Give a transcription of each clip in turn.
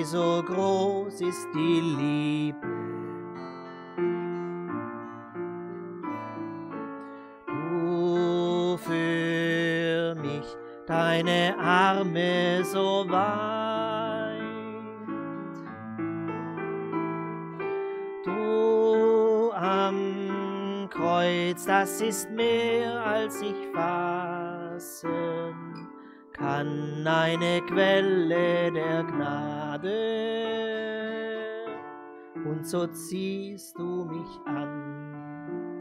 so groß ist die Liebe. Du für mich deine Arme so weit. Du am Kreuz, das ist mehr als ich fassen kann, eine Quelle der Gnade, und so ziehst du mich an.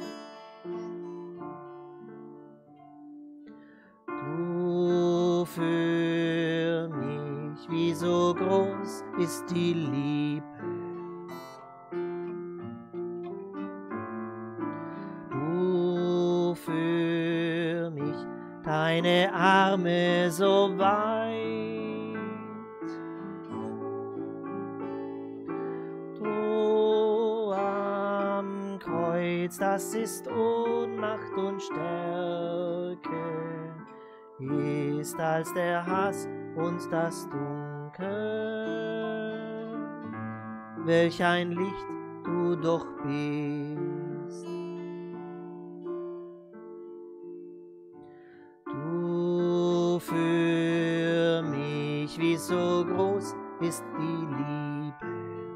Du für mich, wie so groß ist die Liebe. Du für mich, deine Arme so weit. Du am Kreuz, das ist Ohnmacht und Stärke, ist als der Hass und das Dunkel. Welch ein Licht du doch bist. Du für mich, wie so groß ist die Liebe.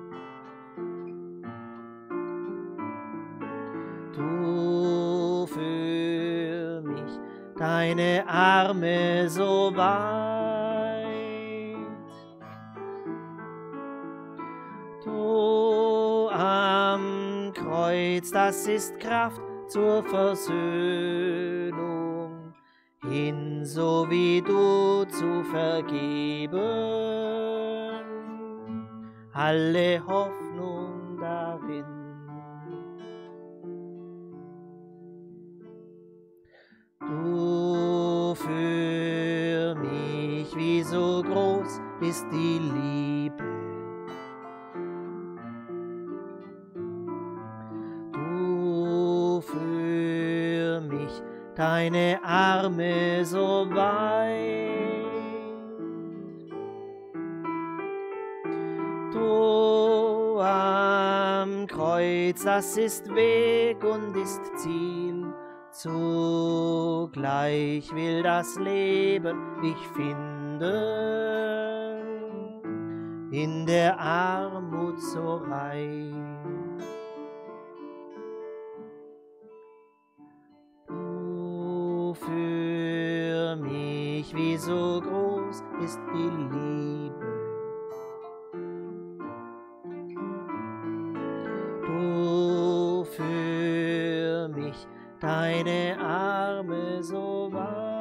Du für mich, deine Arme so weit. Du am Kreuz, das ist Kraft zur Versöhnung, hin so wie du zu vergeben, alle Hoffnung darin. Du für mich, wie so groß ist die Liebe. Du für mich, deine Arme so weit. Du am Kreuz, das ist Weg und ist Ziel. Zugleich will das Leben mich finden, in der Armut so rein. Du für mich, wie so groß ist die Liebe. Du für mich, deine Arme so weit.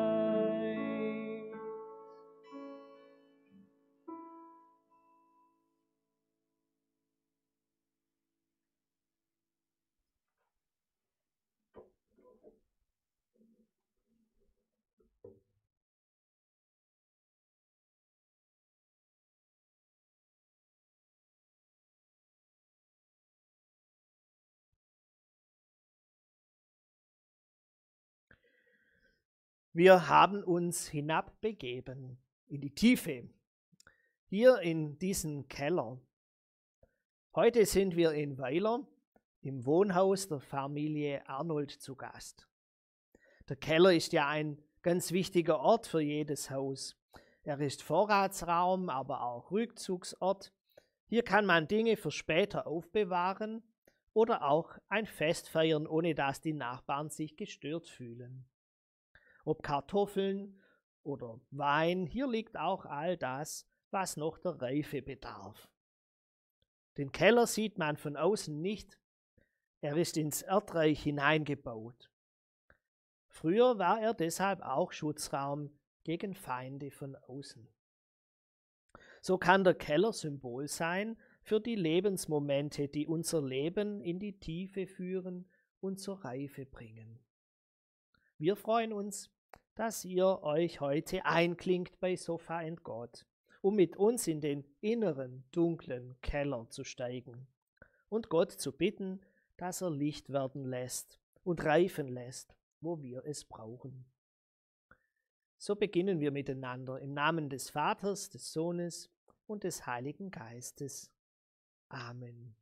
Wir haben uns hinabbegeben in die Tiefe, hier in diesen Keller. Heute sind wir in Weiler im Wohnhaus der Familie Arnold zu Gast. Der Keller ist ja ein ganz wichtiger Ort für jedes Haus. Er ist Vorratsraum, aber auch Rückzugsort. Hier kann man Dinge für später aufbewahren oder auch ein Fest feiern, ohne dass die Nachbarn sich gestört fühlen. Ob Kartoffeln oder Wein, hier liegt auch all das, was noch der Reife bedarf. Den Keller sieht man von außen nicht, er ist ins Erdreich hineingebaut. Früher war er deshalb auch Schutzraum gegen Feinde von außen. So kann der Keller Symbol sein für die Lebensmomente, die unser Leben in die Tiefe führen und zur Reife bringen. Wir freuen uns, dass ihr euch heute einklingt bei Sofa & God, um mit uns in den inneren, dunklen Keller zu steigen und Gott zu bitten, dass er Licht werden lässt und reifen lässt, wo wir es brauchen. So beginnen wir miteinander im Namen des Vaters, des Sohnes und des Heiligen Geistes. Amen.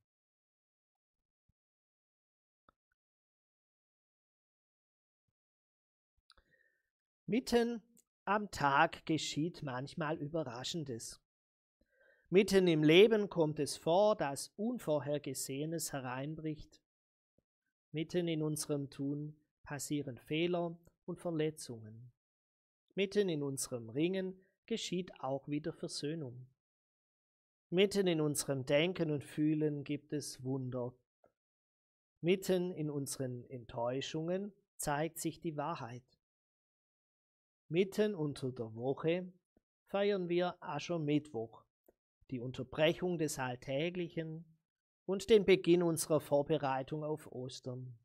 Mitten am Tag geschieht manchmal Überraschendes. Mitten im Leben kommt es vor, dass Unvorhergesehenes hereinbricht. Mitten in unserem Tun passieren Fehler und Verletzungen. Mitten in unserem Ringen geschieht auch wieder Versöhnung. Mitten in unserem Denken und Fühlen gibt es Wunder. Mitten in unseren Enttäuschungen zeigt sich die Wahrheit. Mitten unter der Woche feiern wir Aschermittwoch, die Unterbrechung des Alltäglichen und den Beginn unserer Vorbereitung auf Ostern.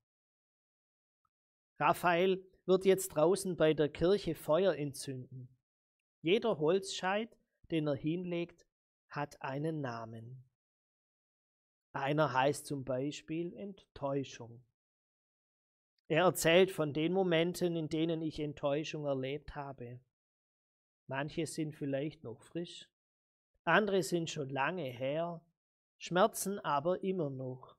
Raphael wird jetzt draußen bei der Kirche Feuer entzünden. Jeder Holzscheit, den er hinlegt, hat einen Namen. Einer heißt zum Beispiel Enttäuschung. Er erzählt von den Momenten, in denen ich Enttäuschung erlebt habe. Manche sind vielleicht noch frisch, andere sind schon lange her, schmerzen aber immer noch.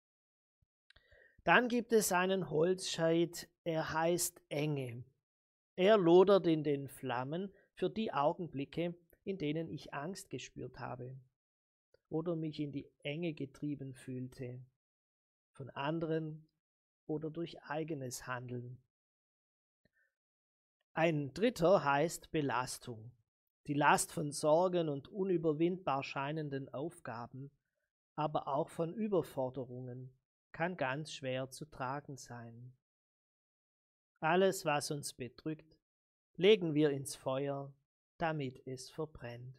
Dann gibt es einen Holzscheit, er heißt Enge. Er lodert in den Flammen für die Augenblicke, in denen ich Angst gespürt habe oder mich in die Enge getrieben fühlte, von anderen oder durch eigenes Handeln. Ein dritter heißt Belastung, die Last von Sorgen und unüberwindbar scheinenden Aufgaben, aber auch von Überforderungen, kann ganz schwer zu tragen sein. Alles, was uns bedrückt, legen wir ins Feuer, damit es verbrennt.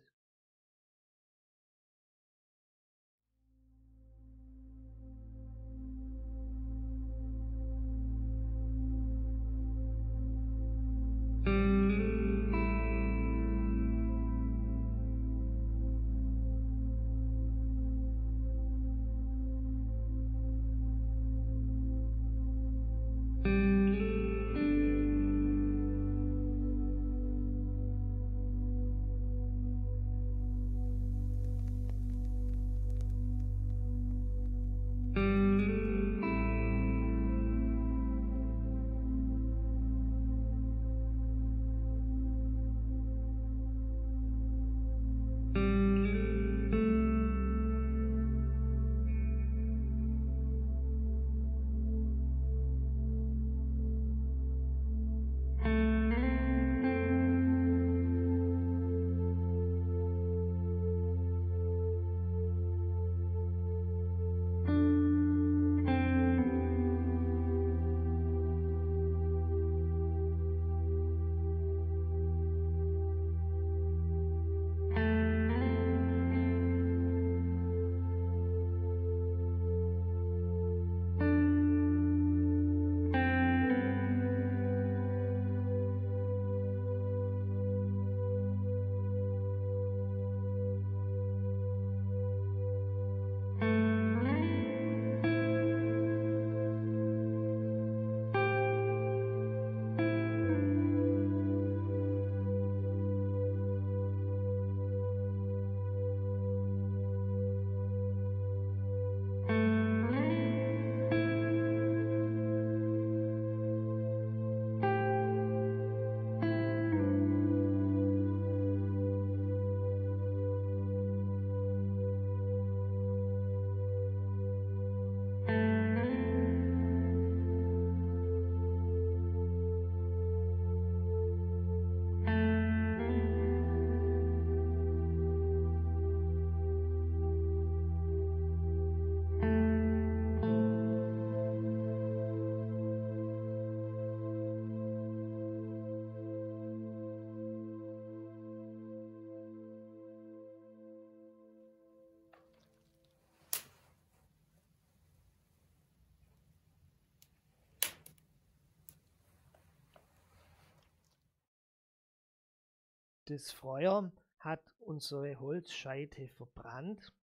Das Feuer hat unsere Holzscheite verbrannt.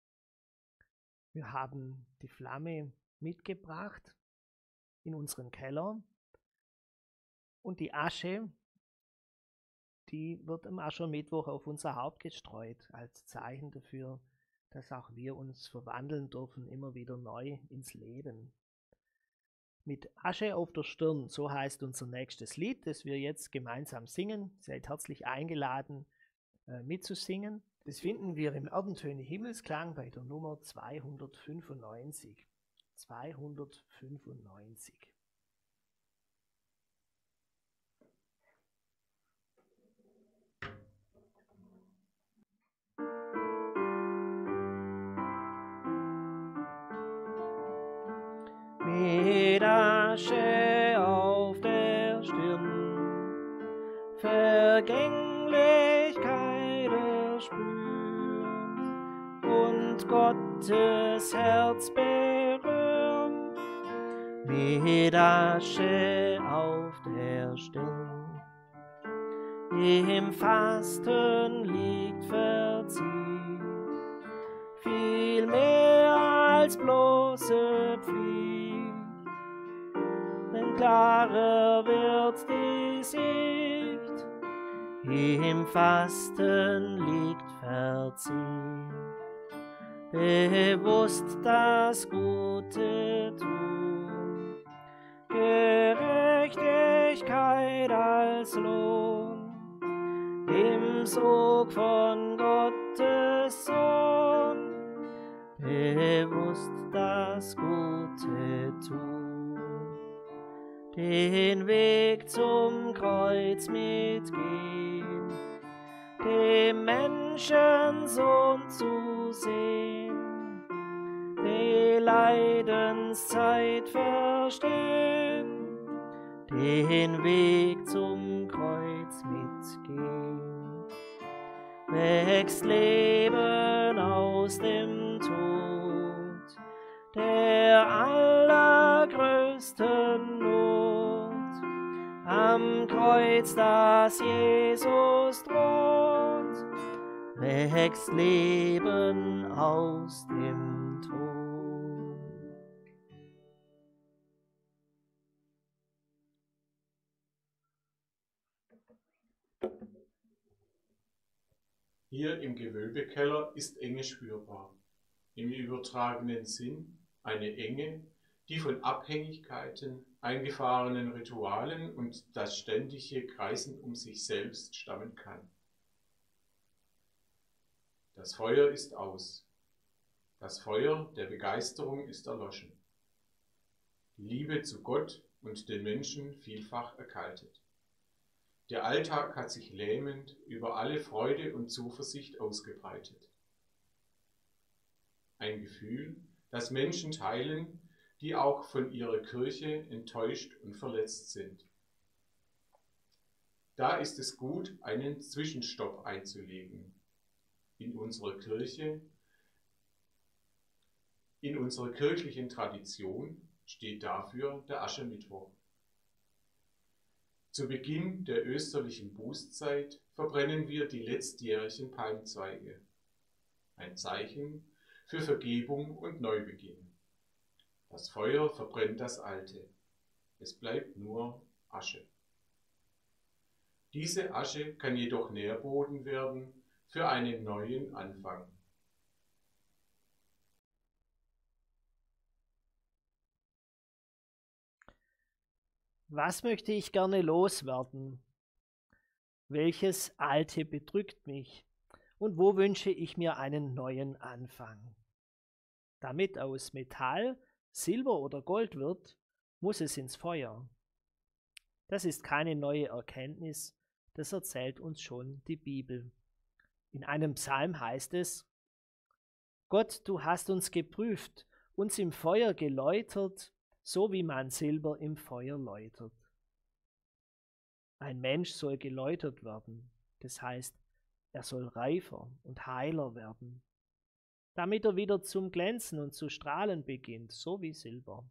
Wir haben die Flamme mitgebracht in unseren Keller und die Asche, die wird am Aschermittwoch auf unser Haupt gestreut, als Zeichen dafür, dass auch wir uns verwandeln dürfen, immer wieder neu ins Leben. Mit Asche auf der Stirn, so heißt unser nächstes Lied, das wir jetzt gemeinsam singen. Seid herzlich eingeladen, mitzusingen. Das finden wir im Erdentöne Himmelsklang bei der Nummer 295. 295. Mit Asche auf der Stirn, Vergänglichkeit erspürt und Gottes Herz berührt. Mit Asche auf der Stirn, im Fasten liegt Verzicht, viel mehr als bloße Pflicht, denn klarer wird die Sicht, im Fasten liegt Verzicht, bewusst das Gute tun, Gerechtigkeit als Lohn, im Sog von Gottes Sohn, bewusst das Gute tun, den Weg zum Kreuz mitgehen, dem Menschensohn zu sehen, die Leidenszeit verstehen, den Weg zum Kreuz mitgehen, wächst Leben aus dem Tod, der allergrößten Not, am Kreuz, das Jesus droht, wächst Leben aus dem Tod. Hier im Gewölbekeller ist Enge spürbar. Im übertragenen Sinn eine Enge, die von Abhängigkeiten, eingefahrenen Ritualen und das ständige Kreisen um sich selbst stammen kann. Das Feuer ist aus. Das Feuer der Begeisterung ist erloschen. Die Liebe zu Gott und den Menschen vielfach erkaltet. Der Alltag hat sich lähmend über alle Freude und Zuversicht ausgebreitet. Ein Gefühl, das Menschen teilen, die auch von ihrer Kirche enttäuscht und verletzt sind. Da ist es gut, einen Zwischenstopp einzulegen. In unserer Kirche, in unserer kirchlichen Tradition steht dafür der Aschermittwoch. Zu Beginn der österlichen Bußzeit verbrennen wir die letztjährigen Palmzweige. Ein Zeichen für Vergebung und Neubeginn. Das Feuer verbrennt das Alte. Es bleibt nur Asche. Diese Asche kann jedoch Nährboden werden für einen neuen Anfang. Was möchte ich gerne loswerden? Welches Alte bedrückt mich? Und wo wünsche ich mir einen neuen Anfang? Damit aus Metall Silber oder Gold wird, muss es ins Feuer. Das ist keine neue Erkenntnis, das erzählt uns schon die Bibel. In einem Psalm heißt es: Gott, du hast uns geprüft, uns im Feuer geläutert, so wie man Silber im Feuer läutert. Ein Mensch soll geläutert werden, das heißt, er soll reifer und heiler werden, damit er wieder zum Glänzen und zu strahlen beginnt, so wie Silber.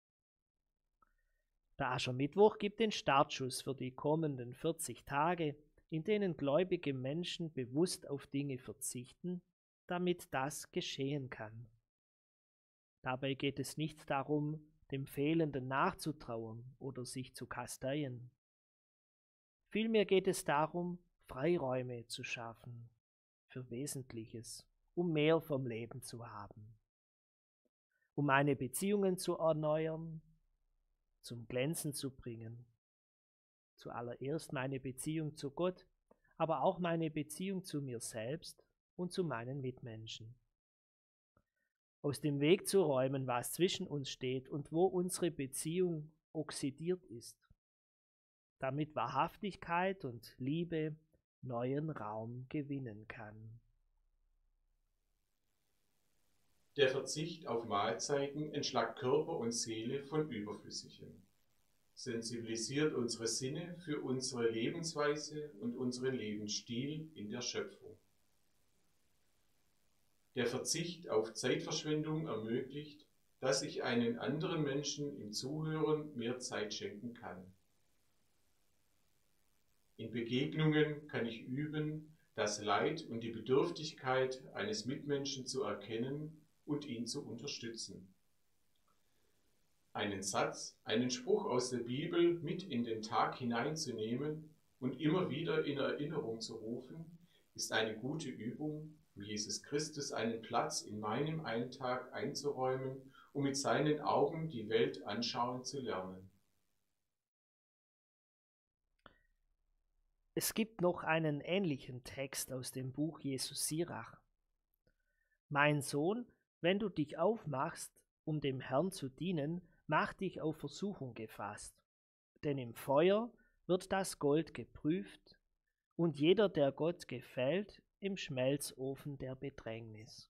Der Aschermittwoch gibt den Startschuss für die kommenden 40 Tage, in denen gläubige Menschen bewusst auf Dinge verzichten, damit das geschehen kann. Dabei geht es nicht darum, dem Fehlenden nachzutrauern oder sich zu kasteien. Vielmehr geht es darum, Freiräume zu schaffen für Wesentliches, um mehr vom Leben zu haben, um meine Beziehungen zu erneuern, zum Glänzen zu bringen. Zuallererst meine Beziehung zu Gott, aber auch meine Beziehung zu mir selbst und zu meinen Mitmenschen. Aus dem Weg zu räumen, was zwischen uns steht und wo unsere Beziehung oxidiert ist, damit Wahrhaftigkeit und Liebe neuen Raum gewinnen kann. Der Verzicht auf Mahlzeiten entschlackt Körper und Seele von Überflüssigem, sensibilisiert unsere Sinne für unsere Lebensweise und unseren Lebensstil in der Schöpfung. Der Verzicht auf Zeitverschwendung ermöglicht, dass ich einen anderen Menschen im Zuhören mehr Zeit schenken kann. In Begegnungen kann ich üben, das Leid und die Bedürftigkeit eines Mitmenschen zu erkennen und ihn zu unterstützen. Einen Satz, einen Spruch aus der Bibel mit in den Tag hineinzunehmen und immer wieder in Erinnerung zu rufen, ist eine gute Übung, um Jesus Christus einen Platz in meinem Alltag einzuräumen, um mit seinen Augen die Welt anschauen zu lernen. Es gibt noch einen ähnlichen Text aus dem Buch Jesus Sirach. Mein Sohn, wenn du dich aufmachst, um dem Herrn zu dienen, mach dich auf Versuchung gefasst. Denn im Feuer wird das Gold geprüft und jeder, der Gott gefällt, im Schmelzofen der Bedrängnis.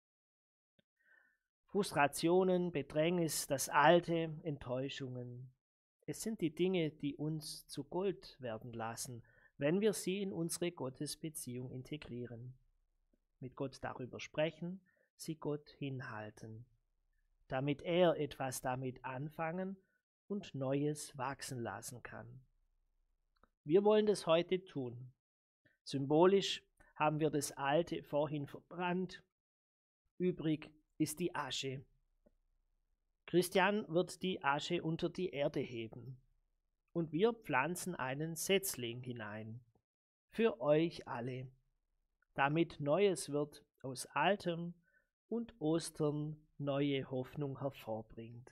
Frustrationen, Bedrängnis, das Alte, Enttäuschungen. Es sind die Dinge, die uns zu Gold werden lassen, wenn wir sie in unsere Gottesbeziehung integrieren. Mit Gott darüber sprechen, sie Gott hinhalten, damit er etwas damit anfangen und Neues wachsen lassen kann. Wir wollen das heute tun. Symbolisch haben wir das Alte vorhin verbrannt. Übrig ist die Asche. Christian wird die Asche unter die Erde heben und wir pflanzen einen Setzling hinein. Für euch alle, damit Neues wird aus Altem und Ostern neue Hoffnung hervorbringt.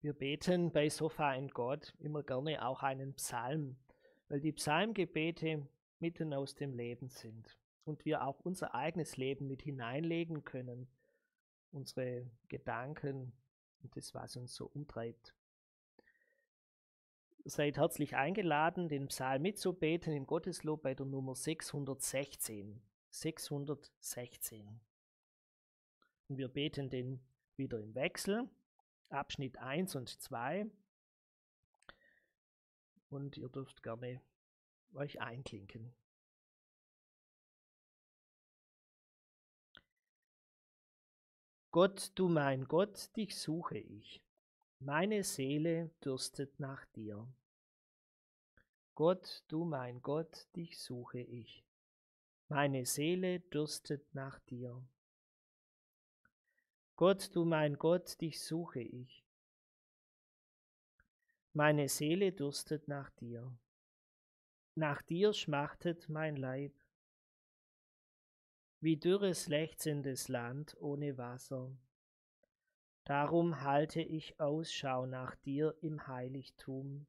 Wir beten bei Sofa in Gott immer gerne auch einen Psalm, weil die Psalmgebete mitten aus dem Leben sind und wir auch unser eigenes Leben mit hineinlegen können, unsere Gedanken und das, was uns so umtreibt. Ihr seid herzlich eingeladen, den Psalm mitzubeten im Gotteslob bei der Nummer 616. 616. Und wir beten den wieder im Wechsel, Abschnitt 1 und 2. Und ihr dürft gerne euch einklinken. Gott, du mein Gott, dich suche ich. Meine Seele dürstet nach dir. Gott, du mein Gott, dich suche ich. Meine Seele dürstet nach dir. Gott, du mein Gott, dich suche ich. Meine Seele dürstet nach dir. Nach dir schmachtet mein Leib. Wie dürres, lechzendes Land ohne Wasser. Darum halte ich Ausschau nach dir im Heiligtum,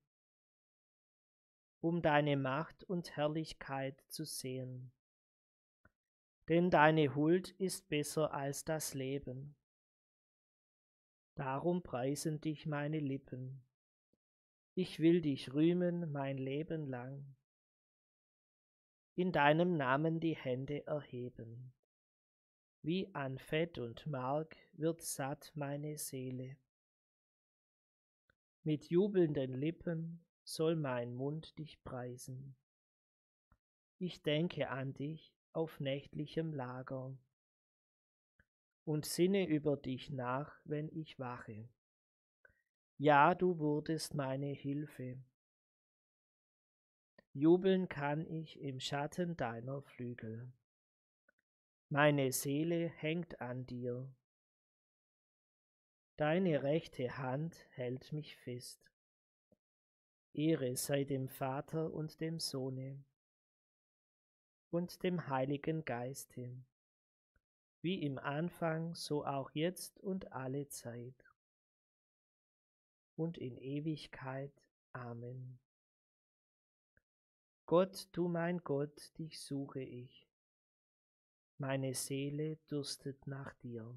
um deine Macht und Herrlichkeit zu sehen. Denn deine Huld ist besser als das Leben. Darum preisen dich meine Lippen. Ich will dich rühmen mein Leben lang. In deinem Namen die Hände erheben. Wie an Fett und Mark wird satt meine Seele. Mit jubelnden Lippen soll mein Mund dich preisen. Ich denke an dich auf nächtlichem Lager und sinne über dich nach, wenn ich wache. Ja, du wurdest meine Hilfe. Jubeln kann ich im Schatten deiner Flügel. Meine Seele hängt an dir. Deine rechte Hand hält mich fest. Ehre sei dem Vater und dem Sohne und dem Heiligen Geiste, wie im Anfang, so auch jetzt und alle Zeit und in Ewigkeit. Amen. Gott, du mein Gott, dich suche ich. Meine Seele dürstet nach dir.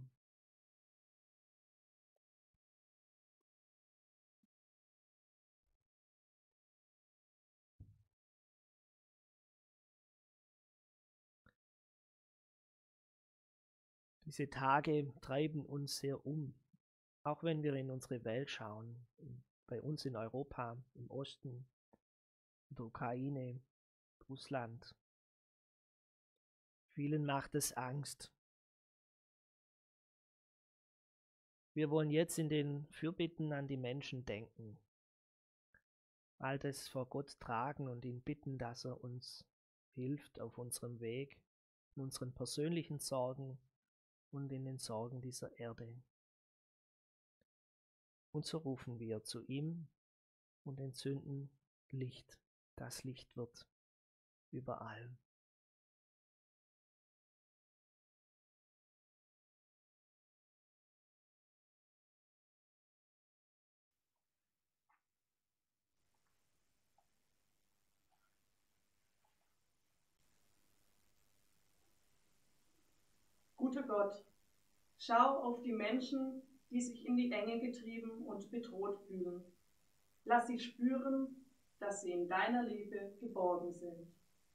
Diese Tage treiben uns sehr um, auch wenn wir in unsere Welt schauen, bei uns in Europa, im Osten, in der Ukraine, Russland. Vielen macht es Angst. Wir wollen jetzt in den Fürbitten an die Menschen denken, all das vor Gott tragen und ihn bitten, dass er uns hilft auf unserem Weg, in unseren persönlichen Sorgen und in den Sorgen dieser Erde. Und so rufen wir zu ihm und entzünden Licht. Das Licht wird überall. Guter Gott, schau auf die Menschen, die sich in die Enge getrieben und bedroht fühlen. Lass sie spüren, dass sie in deiner Liebe geborgen sind.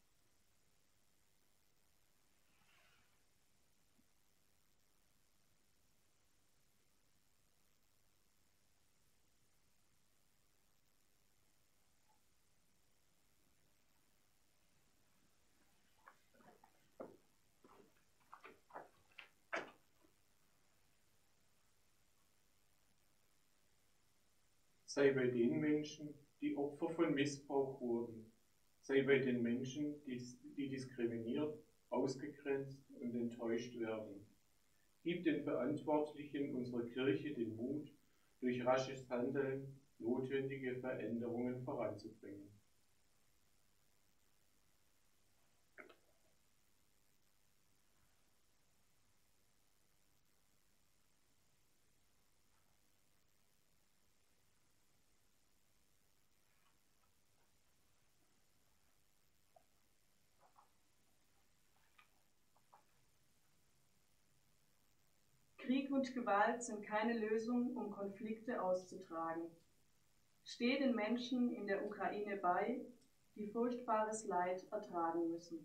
Sei bei den Menschen, die Opfer von Missbrauch wurden. Sei bei den Menschen, die diskriminiert, ausgegrenzt und enttäuscht werden. Gib den Verantwortlichen unserer Kirche den Mut, durch rasches Handeln notwendige Veränderungen voranzubringen. Krieg und Gewalt sind keine Lösung, um Konflikte auszutragen. Steh den Menschen in der Ukraine bei, die furchtbares Leid ertragen müssen.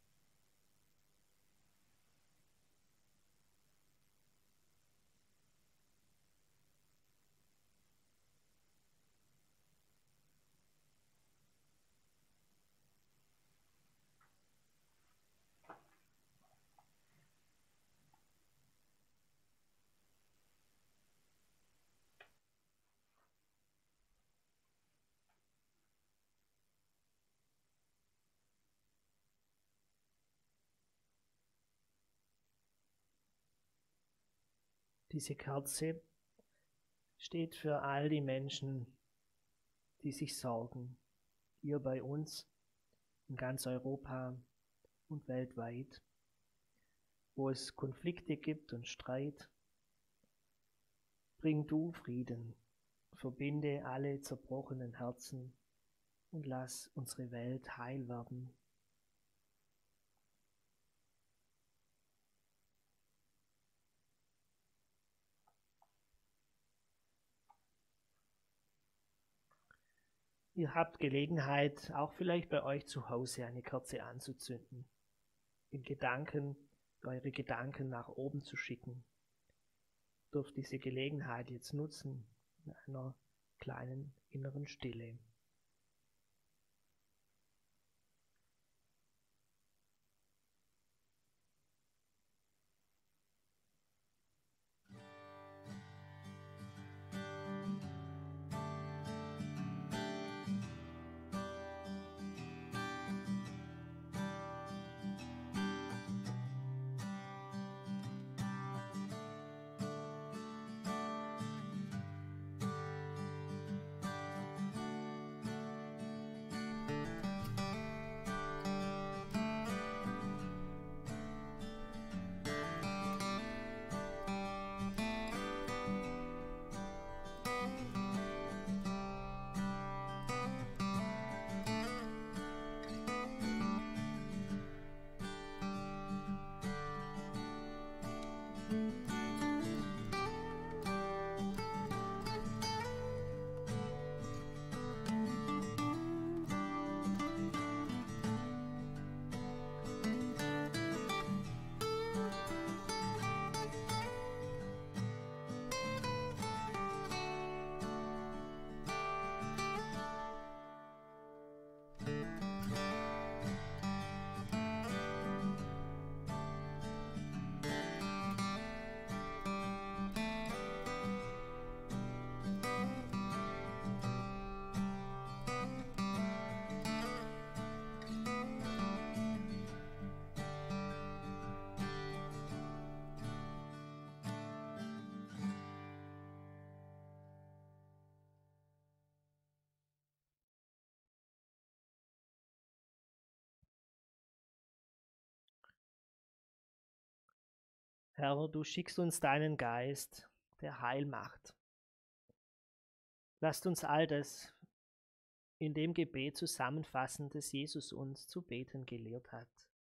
Diese Kerze steht für all die Menschen, die sich sorgen, hier bei uns, in ganz Europa und weltweit, wo es Konflikte gibt und Streit. Bring du Frieden, verbinde alle zerbrochenen Herzen und lass unsere Welt heil werden. Ihr habt Gelegenheit, auch vielleicht bei euch zu Hause eine Kerze anzuzünden, in Gedanken, eure Gedanken nach oben zu schicken. Ihr dürft diese Gelegenheit jetzt nutzen, in einer kleinen inneren Stille. Herr, du schickst uns deinen Geist, der Heil macht. Lasst uns all das in dem Gebet zusammenfassen, das Jesus uns zu beten gelehrt hat.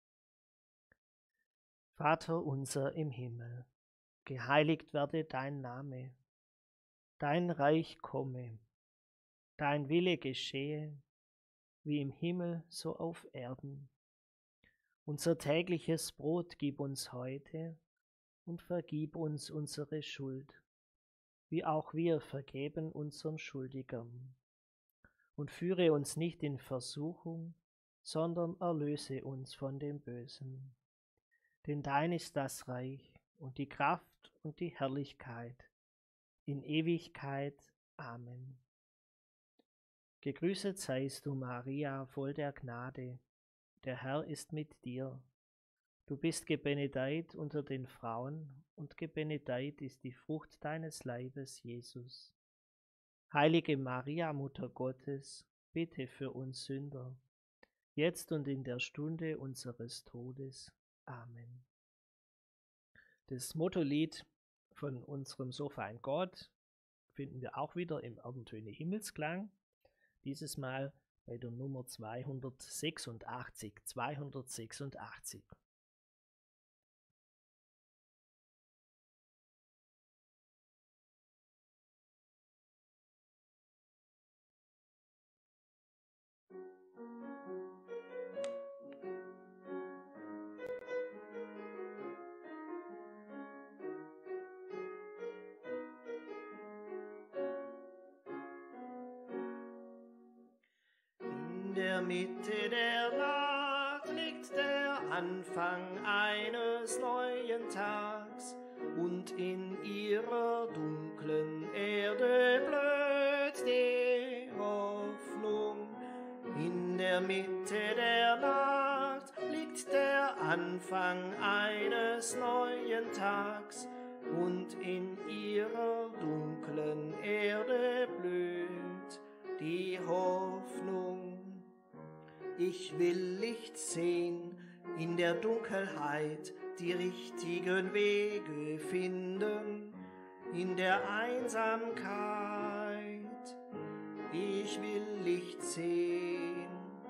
Vater unser im Himmel, geheiligt werde dein Name, dein Reich komme, dein Wille geschehe, wie im Himmel so auf Erden. Unser tägliches Brot gib uns heute und vergib uns unsere Schuld, wie auch wir vergeben unseren Schuldigern. Und führe uns nicht in Versuchung, sondern erlöse uns von dem Bösen. Denn dein ist das Reich und die Kraft und die Herrlichkeit in Ewigkeit. Amen. Gegrüßet seist du, Maria, voll der Gnade. Der Herr ist mit dir. Du bist gebenedeit unter den Frauen, und gebenedeit ist die Frucht deines Leibes, Jesus. Heilige Maria, Mutter Gottes, bitte für uns Sünder, jetzt und in der Stunde unseres Todes. Amen. Das Mottolied von unserem So fein Gott finden wir auch wieder im Erdentöne Himmelsklang, dieses Mal bei der Nummer 286. In der Mitte der Nacht liegt der Anfang eines neuen Tags, und in ihrer dunklen Erde blüht die Hoffnung. In der Mitte der Nacht liegt der Anfang eines neuen Tags, und in ihrer dunklen Erde blüht die Hoffnung. Ich will Licht sehen, in der Dunkelheit die richtigen Wege finden, in der Einsamkeit. Ich will Licht sehen,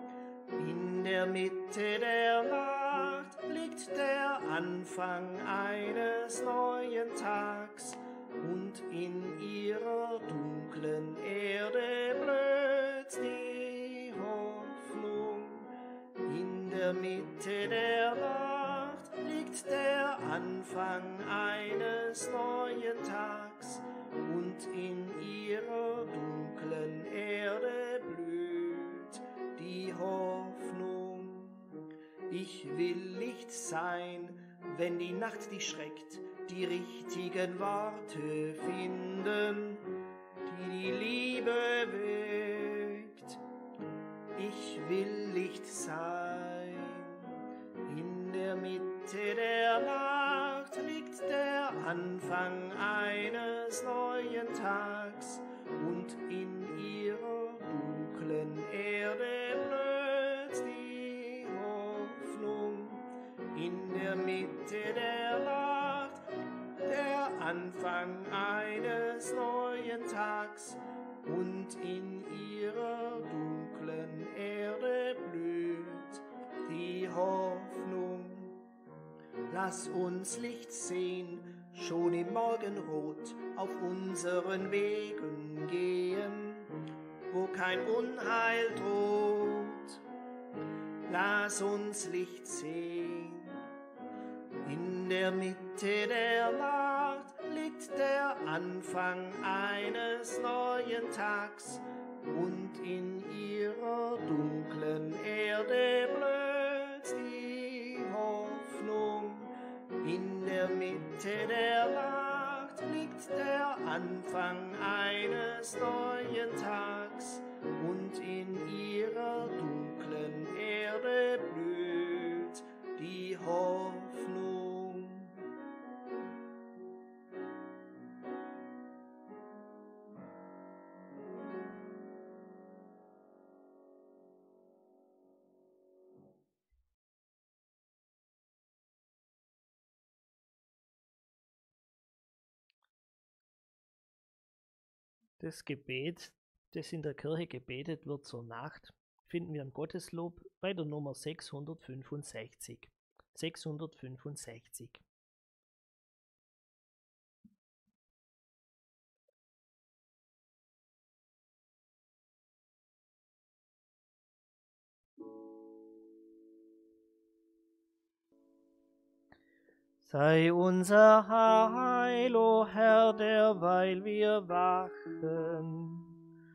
in der Mitte der Nacht liegt der Anfang eines neuen Tags, und in ihrer dunklen Erde blüht die Hoffnung. In der Mitte der Nacht liegt der Anfang eines neuen Tags, und in ihrer dunklen Erde blüht die Hoffnung. Ich will Licht sein, wenn die Nacht dich schreckt, die richtigen Worte finden, die die Liebe weckt. Ich will Licht sein. In der Mitte der Nacht liegt der Anfang eines neuen Tags, und in ihrer dunklen Erde blüht die Hoffnung. In der Mitte der Nacht der Anfang eines neuen Tags, und in ihrer dunklen Erde blüht die Hoffnung. Lass uns Licht sehen, schon im Morgenrot auf unseren Wegen gehen, wo kein Unheil droht. Lass uns Licht sehen. In der Mitte der Nacht liegt der Anfang eines neuen Tags, und in ihrer dunklen Erde blüht die Hoffnung. In der Mitte der Nacht liegt der Anfang eines neuen Tags, und in ihrer dunklen Erde blüht die Hoffnung. Das Gebet, das in der Kirche gebetet wird zur Nacht, finden wir im Gotteslob bei der Nummer 665. 665. Sei unser Heil, o Herr, derweil wir wachen.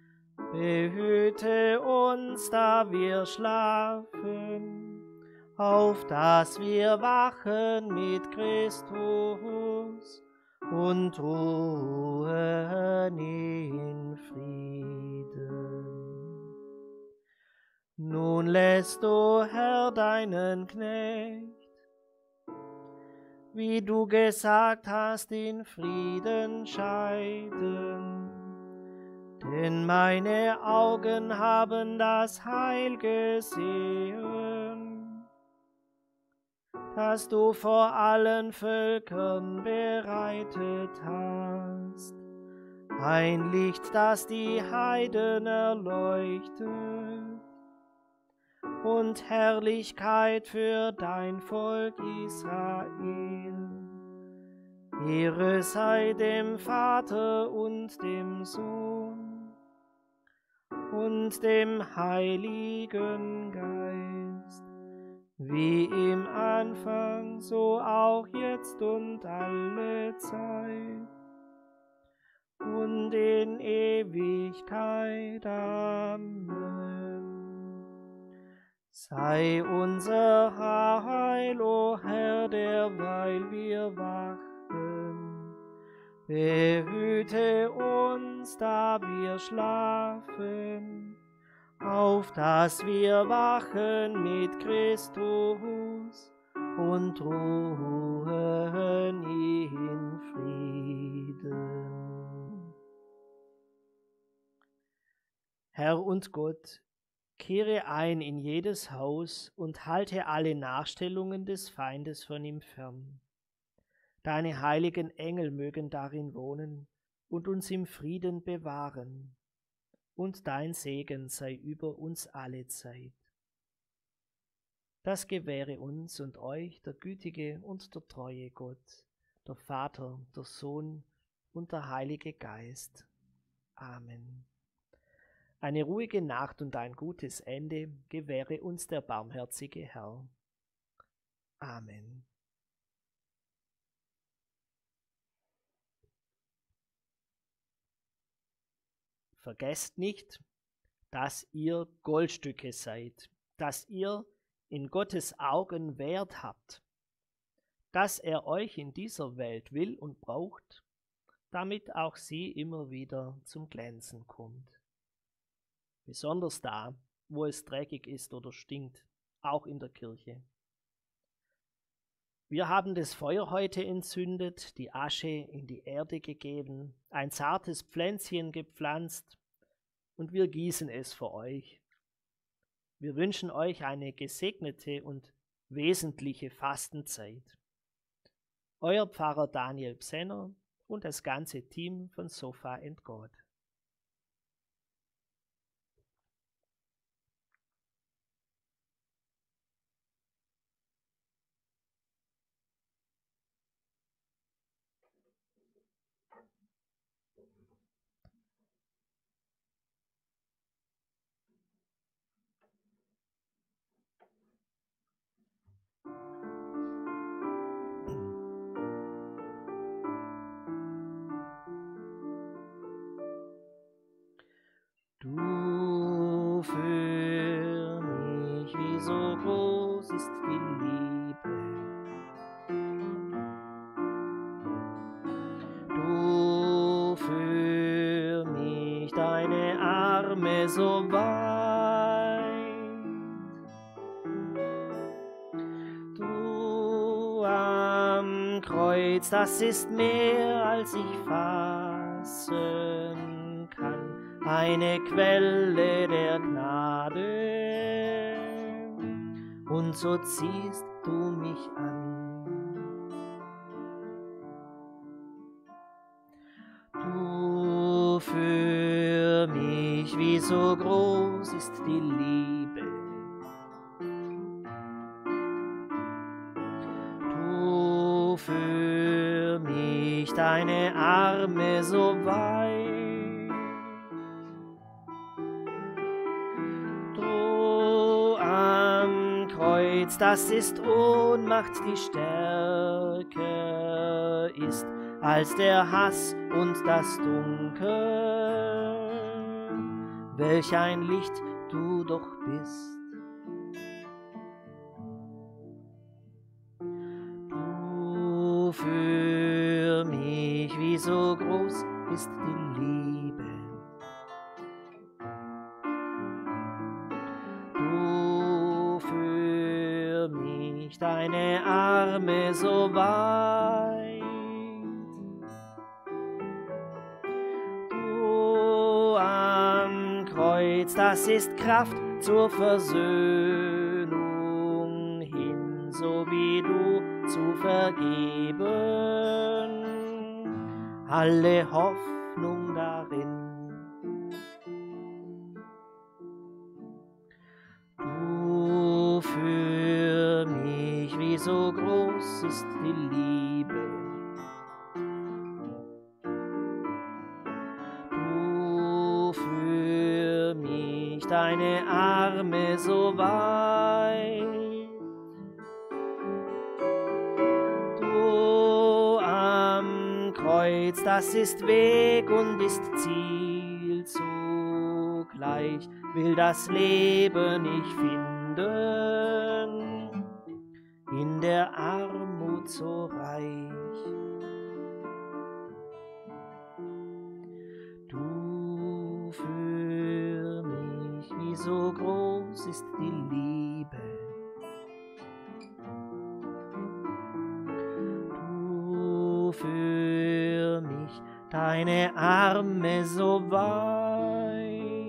Behüte uns, da wir schlafen, auf dass wir wachen mit Christus und ruhen in Frieden. Nun lässt, o Herr, deinen Knecht, wie du gesagt hast, in Frieden scheiden. Denn meine Augen haben das Heil gesehen, das du vor allen Völkern bereitet hast. Ein Licht, das die Heiden erleuchtet, und Herrlichkeit für dein Volk Israel. Ehre sei dem Vater und dem Sohn und dem Heiligen Geist, wie im Anfang, so auch jetzt und alle Zeit und in Ewigkeit. Amen. Sei unser Heil, o Herr, derweil wir wachen. Behüte uns, da wir schlafen, auf dass wir wachen mit Christus und ruhen in Frieden. Herr und Gott, kehre ein in jedes Haus und halte alle Nachstellungen des Feindes von ihm fern. Deine heiligen Engel mögen darin wohnen und uns im Frieden bewahren. Und dein Segen sei über uns alle Zeit. Das gewähre uns und euch der gütige und der treue Gott, der Vater, der Sohn und der Heilige Geist. Amen. Eine ruhige Nacht und ein gutes Ende gewähre uns der barmherzige Herr. Amen. Vergesst nicht, dass ihr Goldstücke seid, dass ihr in Gottes Augen Wert habt, dass er euch in dieser Welt will und braucht, damit auch sie immer wieder zum Glänzen kommt. Besonders da, wo es dreckig ist oder stinkt, auch in der Kirche. Wir haben das Feuer heute entzündet, die Asche in die Erde gegeben, ein zartes Pflänzchen gepflanzt und wir gießen es für euch. Wir wünschen euch eine gesegnete und wesentliche Fastenzeit. Euer Pfarrer Daniel Psenner und das ganze Team von Sofa and God. Du für mich, wie so groß ist die Liebe. Du für mich, deine Arme so weit. Du am Kreuz, das ist mehr als ich fassen kann. Eine Quelle der Gnade, und so ziehst du mich an. Du für mich, wie so groß ist die Liebe. Du für mich, deine Arme so weit. Das ist Ohnmacht, die stärker ist als der Hass und das Dunkel. Welch ein Licht du doch bist. Du für mich, wie so groß ist die Liebe. Deine Arme so weit. Du am Kreuz, das ist Kraft zur Versöhnung hin, so wie du zu vergeben, alle Hoffnung darin. Du für mich, wie so groß ist die Liebe. Du für mich, deine Arme so weit. Du am Kreuz, das ist Weg und ist Ziel Geld zugleich, will das Leben ich finden, in der Armut so reich. Du für mich, wie so groß ist die Liebe. Du für mich, deine Arme so weit.